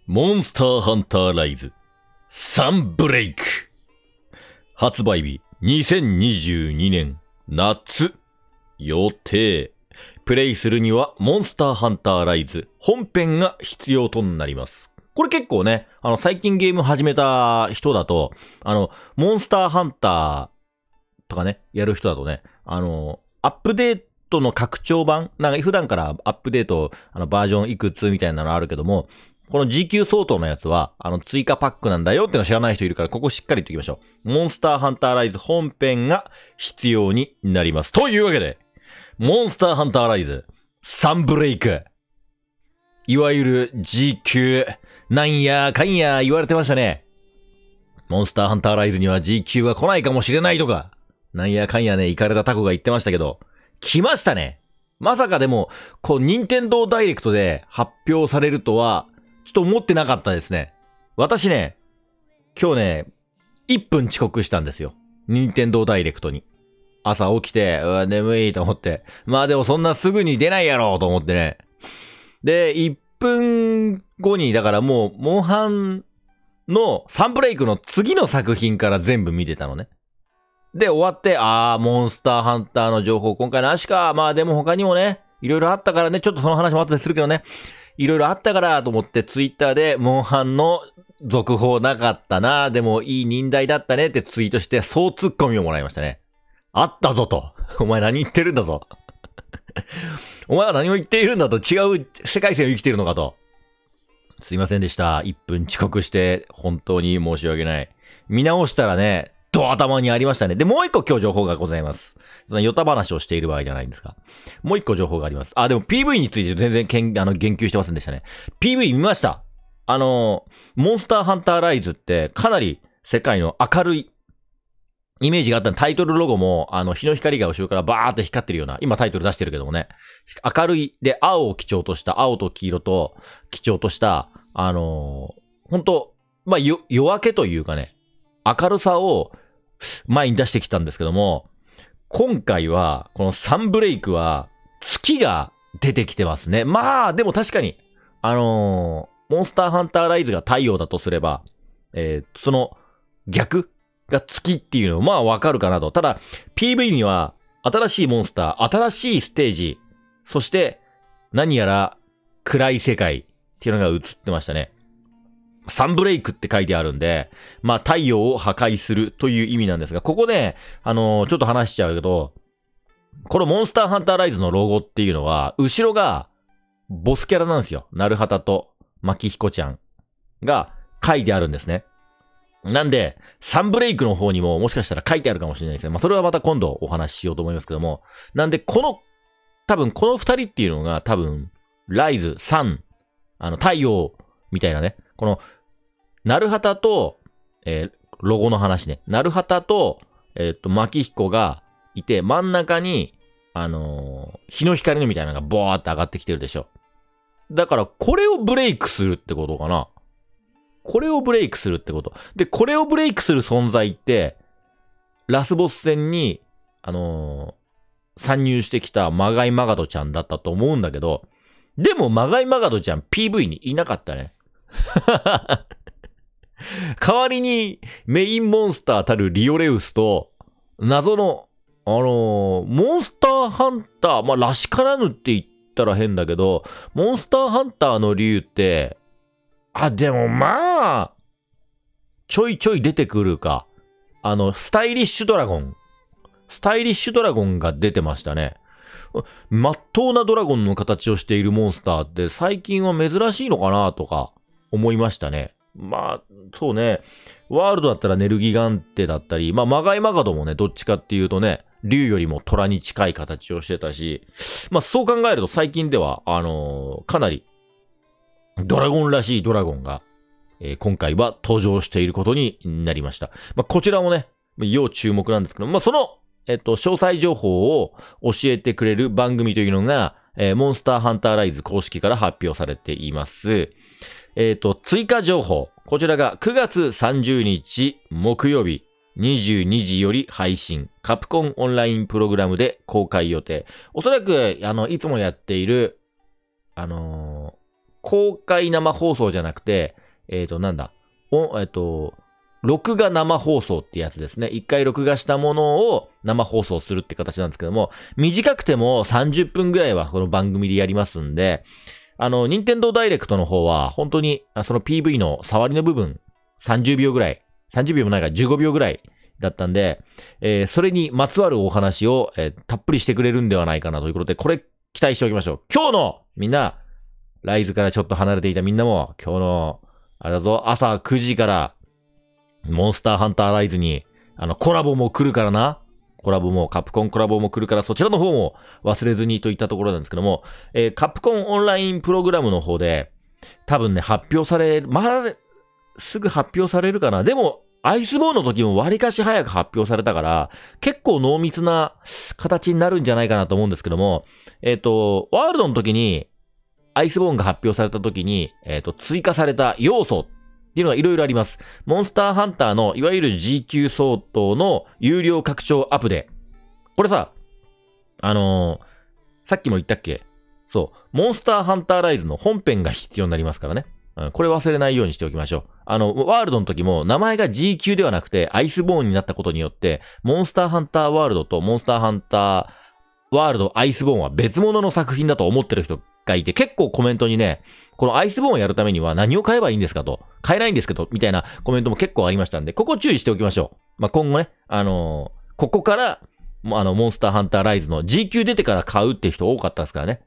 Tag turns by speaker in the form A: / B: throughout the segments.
A: モンスターハンターライズサンブレイク発売日2022年夏予定プレイするにはモンスターハンターライズ本編が必要となります。これ結構ね、最近ゲーム始めた人だと、モンスターハンターとかね、やる人だとね、アップデートの拡張版なんか普段からアップデート、バージョンいくつみたいなのあるけども、この G 級相当のやつは、追加パックなんだよっての知らない人いるから、ここしっかり言っておきましょう。モンスターハンターライズ本編が必要になります。というわけで、モンスターハンターライズサンブレイク。いわゆる G 級、なんやかんや言われてましたね。モンスターハンターライズには G 級は来ないかもしれないとか、なんやかんやね、イカれたタコが言ってましたけど、来ましたね。まさかでも、任天堂ダイレクトで発表されるとは、ちょっと思ってなかったですね。私ね、今日ね、1分遅刻したんですよ。任天堂ダイレクトに。朝起きて、眠いと思って。まあでもそんなすぐに出ないやろうと思ってね。で、1分後に、だからもう、モンハンのサンブレイクの次の作品から全部見てたのね。で、終わって、モンスターハンターの情報今回なしか。まあでも他にもね、いろいろあったからね、ちょっとその話も後でするけどね。いろいろあったからと思ってツイッターでモンハンの続報なかったな。でもいい忍耐だったねってツイートして総ツッコミをもらいましたね。あったぞと。お前何言ってるんだぞ。お前は何を言っているんだと。違う世界線を生きているのかと。すいませんでした。1分遅刻して本当に申し訳ない。見直したらね、ド頭にありましたね。で、もう一個今日情報がございます。ヨタ話をしている場合じゃないんですが。もう一個情報があります。でも PV について全然言及してませんでしたね。PV 見ました。モンスターハンターライズってかなり世界の明るいイメージがあったタイトルロゴも、日の光が後ろからバーって光ってるような、今タイトル出してるけどもね、明るい、で、青を基調とした、青と黄色と基調とした、ほんと、まあ、夜明けというかね、明るさを前に出してきたんですけども、今回は、このサンブレイクは、月が出てきてますね。まあ、でも確かに、モンスターハンターライズが太陽だとすれば、その逆が月っていうのまあわかるかなと。ただ、PV には、新しいモンスター、新しいステージ、そして、何やら暗い世界っていうのが映ってましたね。サンブレイクって書いてあるんで、まあ太陽を破壊するという意味なんですが、ここね、ちょっと話しちゃうけど、このモンスターハンターライズのロゴっていうのは、後ろがボスキャラなんですよ。なるはたと牧彦ちゃんが書いてあるんですね。なんで、サンブレイクの方にももしかしたら書いてあるかもしれないですね。まあそれはまた今度お話ししようと思いますけども。なんで、多分この二人っていうのが多分、ライズ、サン、太陽みたいなね。この、なるはたと、ロゴの話ね。なるはたと、牧彦がいて、真ん中に、日の光のみたいなのがボーって上がってきてるでしょ。だから、これをブレイクするってことかな。これをブレイクするってこと。で、これをブレイクする存在って、ラスボス戦に、参入してきたマガイマガドちゃんだったと思うんだけど、でもマガイマガドちゃん PV にいなかったね。代わりにメインモンスターたるリオレウスと謎のモンスターハンター、まあ、らしからぬって言ったら変だけど、モンスターハンターの竜って、でもまあ、ちょいちょい出てくるか。スタイリッシュドラゴン。スタイリッシュドラゴンが出てましたね。まっとうなドラゴンの形をしているモンスターって最近は珍しいのかなとか思いましたね。まあ、そうね。ワールドだったらネルギガンテだったり、まあ、マガイマガドもね、どっちかっていうとね、竜よりも虎に近い形をしてたし、まあ、そう考えると最近では、かなり、ドラゴンらしいドラゴンが、今回は登場していることになりました。まあ、こちらもね、要注目なんですけど、まあ、その、詳細情報を教えてくれる番組というのが、モンスターハンターライズ公式から発表されています。追加情報。こちらが9月30日木曜日22時より配信。カプコンオンラインプログラムで公開予定。おそらく、いつもやっている、 公開生放送じゃなくて、なんだ、録画生放送ってやつですね。一回録画したものを生放送するって形なんですけども、短くても30分ぐらいはこの番組でやりますんで、任天堂ダイレクトの方は、本当に、その PV の触りの部分、30秒ぐらい、30秒もないから15秒ぐらいだったんで、それにまつわるお話を、たっぷりしてくれるんではないかなということで、これ期待しておきましょう。今日のみんな、ライズからちょっと離れていたみんなも、今日の、あれだぞ、朝9時から、モンスターハンターライズに、コラボも来るからな。コラボも、カプコンコラボも来るから、そちらの方も忘れずにといったところなんですけども、カプコンオンラインプログラムの方で、多分ね、発表される、すぐ発表されるかな。でも、アイスボーンの時も割かし早く発表されたから、結構濃密な形になるんじゃないかなと思うんですけども、ワールドの時に、アイスボーンが発表された時に、追加された要素っていうのがいろいろあります。モンスターハンターのいわゆる G 級相当の有料拡張アップで、これさ、さっきも言ったっけ？そう、モンスターハンターライズの本編が必要になりますからね。これ忘れないようにしておきましょう。ワールドの時も名前が G 級ではなくてアイスボーンになったことによって、モンスターハンターワールドとモンスターハンターワールドアイスボーンは別物の作品だと思ってる人がいて、結構コメントにね、このアイスボーンをやるためには何を買えばいいんですかと。買えないんですけど、みたいなコメントも結構ありましたんで、ここ注意しておきましょう。今後ね、ここから、モンスターハンターライズの G 級出てから買うって人多かったですからね。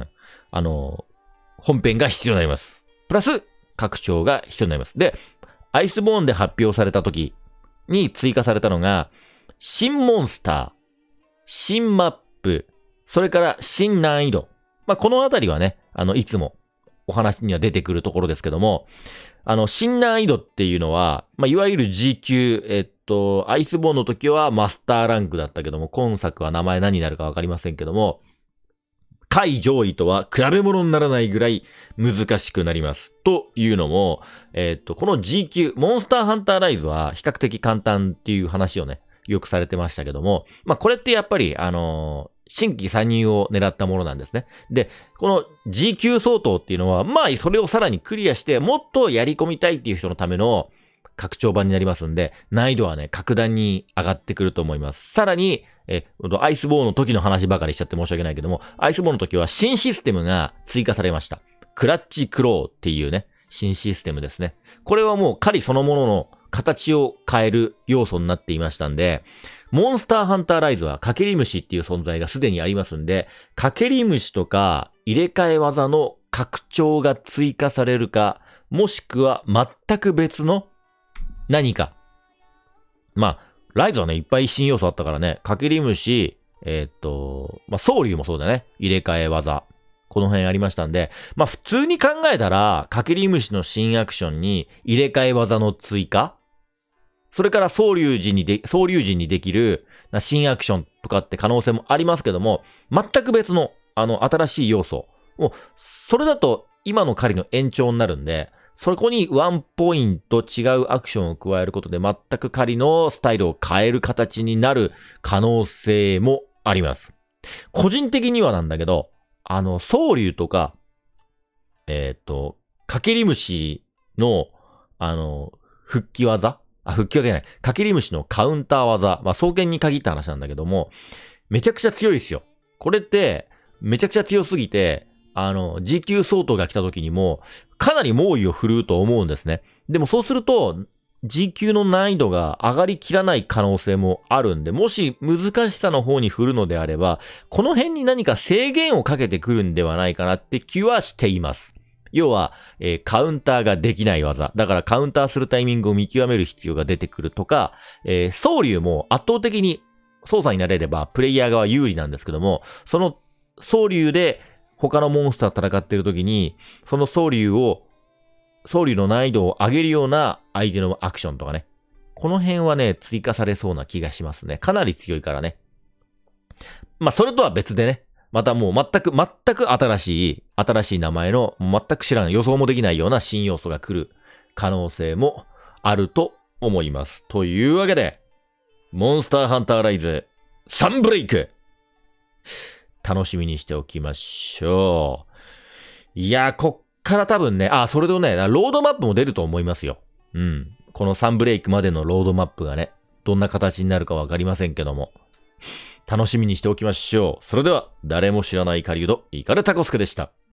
A: 本編が必要になります。プラス、拡張が必要になります。で、アイスボーンで発表された時に追加されたのが、新モンスター、新マップ、それから新難易度。このあたりはね、いつもお話には出てくるところですけども、新難易度っていうのは、いわゆる G 級、アイスボーンの時はマスターランクだったけども、今作は名前何になるかわかりませんけども、下位上位とは比べ物にならないぐらい難しくなります。というのも、この G 級、モンスターハンターライズは比較的簡単っていう話をね、よくされてましたけども、これってやっぱり、新規参入を狙ったものなんですね。で、この G 級相当っていうのは、それをさらにクリアして、もっとやり込みたいっていう人のための拡張版になりますんで、難易度はね、格段に上がってくると思います。さらに、アイスボーンの時の話ばかりしちゃって申し訳ないけども、アイスボーンの時は新システムが追加されました。クラッチクローっていうね、新システムですね。これはもう狩りそのものの形を変える要素になっていましたんで、モンスターハンターライズはかけり虫っていう存在がすでにありますんで、かけり虫とか入れ替え技の拡張が追加されるか、もしくは全く別の何か。ライズはね、いっぱい新要素あったからね、かけり虫、ソウリュウもそうだね、入れ替え技。この辺ありましたんで、普通に考えたら、かけり虫の新アクションに入れ替え技の追加、それから総龍神にできる新アクションとかって可能性もありますけども、全く別の、新しい要素。もう、それだと今の狩りの延長になるんで、そこにワンポイント違うアクションを加えることで全く狩りのスタイルを変える形になる可能性もあります。個人的にはなんだけど、総龍とか、かけり虫の、復帰技じゃない。かけり虫のカウンター技。双剣に限った話なんだけども、めちゃくちゃ強いですよ。これって、めちゃくちゃ強すぎて、G 級相当が来た時にも、かなり猛威を振るうと思うんですね。でもそうすると、G 級の難易度が上がりきらない可能性もあるんで、もし難しさの方に振るのであれば、この辺に何か制限をかけてくるんではないかなって気はしています。要は、カウンターができない技。だからカウンターするタイミングを見極める必要が出てくるとか、総龍も圧倒的に操作になれればプレイヤー側有利なんですけども、その総龍で他のモンスター戦っている時に、その総龍の難易度を上げるような相手のアクションとかね。この辺はね、追加されそうな気がしますね。かなり強いからね。それとは別でね、またもう全く新しい名前の全く知らん予想もできないような新要素が来る可能性もあると思います。というわけで、モンスターハンターライズサンブレイク楽しみにしておきましょう。いや、こっから多分ね、それとね、ロードマップも出ると思いますよ。うん。このサンブレイクまでのロードマップがね、どんな形になるかわかりませんけども。楽しみにしておきましょう。それでは、誰も知らない狩人、イカルタコスケでした。